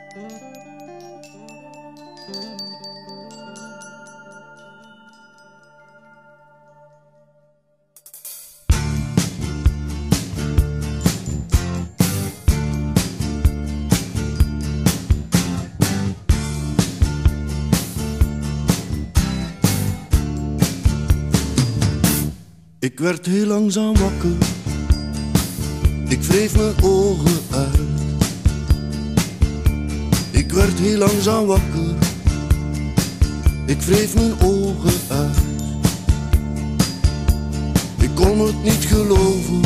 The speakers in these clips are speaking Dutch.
Ik werd heel langzaam wakker, ik wreef mijn ogen uit. Ik werd heel langzaam wakker, ik wreef mijn ogen uit. Ik kon het niet geloven,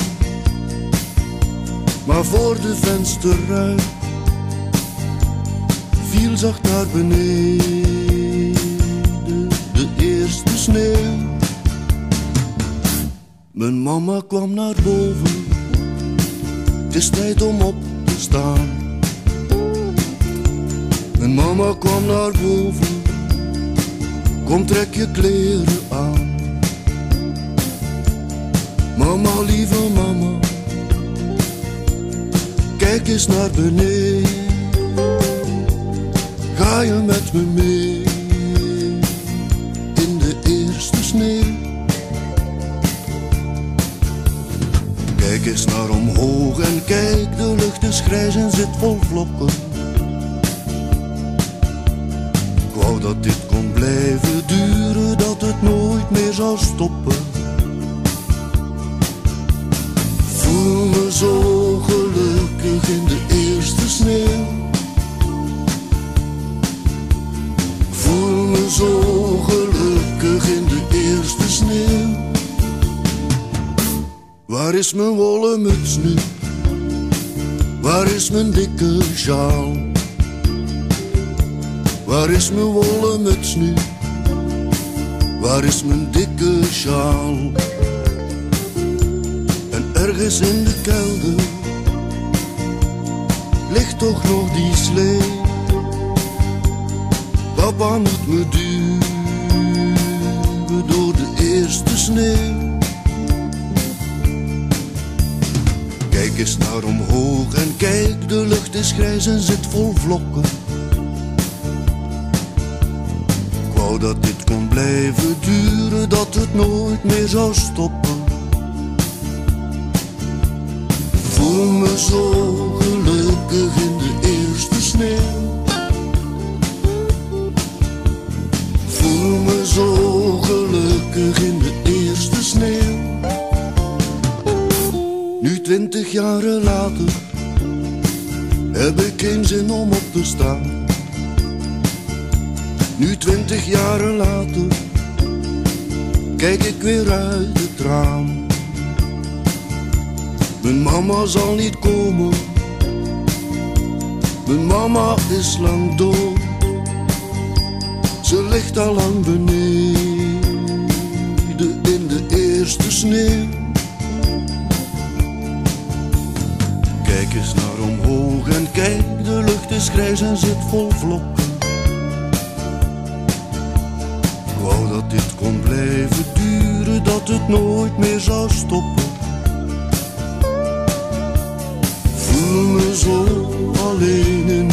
maar voor de vensterruit viel zacht naar beneden de eerste sneeuw. Mijn mama kwam naar boven, het is tijd om op te staan. Mijn mama kwam naar boven, kom trek je kleren aan. Mama, lieve mama, kijk eens naar beneden. Ga je met me mee in de eerste sneeuw? Kijk eens naar omhoog en kijk, de lucht is grijs en zit vol vlokken. Ik wou dat dit kon blijven duren, dat het nooit meer zou stoppen. Voel me zo gelukkig in de eerste sneeuw. Voel me zo gelukkig in de eerste sneeuw. Waar is mijn wollen muts nu? Waar is mijn dikke sjaal? Waar is mijn wollen muts nu? Waar is mijn dikke sjaal? En ergens in de kelder ligt toch nog die slee. Papa moet me duwen door de eerste sneeuw. Kijk eens naar omhoog en kijk, de lucht is grijs en zit vol vlokken. Ik wou dat dit kon blijven duren, dat het nooit meer zou stoppen. Voel me zo gelukkig in de eerste sneeuw. Voel me zo gelukkig in de eerste sneeuw. Nu 20 jaren later heb ik geen zin om op te staan. Nu 20 jaren later kijk ik weer uit het raam. Mijn mama zal niet komen, mijn mama is lang dood. Ze ligt al lang beneden in de eerste sneeuw. Kijk eens naar omhoog en kijk, de lucht is grijs en zit vol vlokken. Ik wou dat dit kon blijven duren, dat het nooit meer zou stoppen. Voel me zo alleen in